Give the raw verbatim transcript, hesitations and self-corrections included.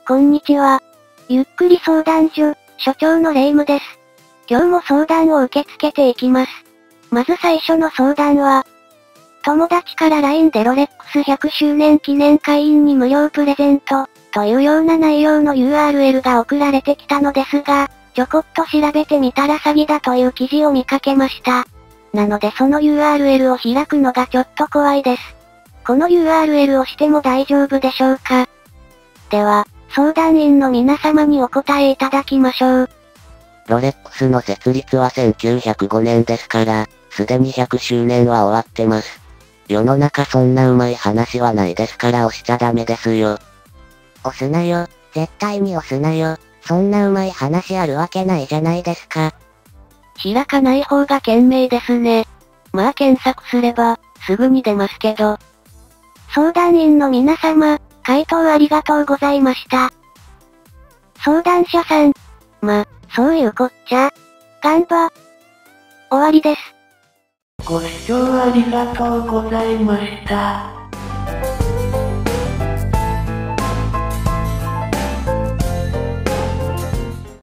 こんにちは。ゆっくり相談所、所長のレイムです。今日も相談を受け付けていきます。まず最初の相談は、友達から ライン でロレックスひゃくしゅうねん記念会員に無料プレゼント、というような内容の ユーアールエル が送られてきたのですが、ちょこっと調べてみたら詐欺だという記事を見かけました。なのでその ユーアールエル を開くのがちょっと怖いです。この ユーアールエル をしても大丈夫でしょうか？では、相談員の皆様にお答えいただきましょう。 ロレックスの設立はせんきゅうひゃくごねんですから、すでにひゃくしゅうねんは終わってます。世の中そんなうまい話はないですから押しちゃダメですよ。 押すなよ、絶対に押すなよ。そんなうまい話あるわけないじゃないですか。 開かない方が賢明ですね。まあ検索すれば、すぐに出ますけど。相談員の皆様、回答ありがとうございました。相談者さん。ま、そういうこっちゃ。ガンバ。終わりです。 ご視聴ありがとうございました。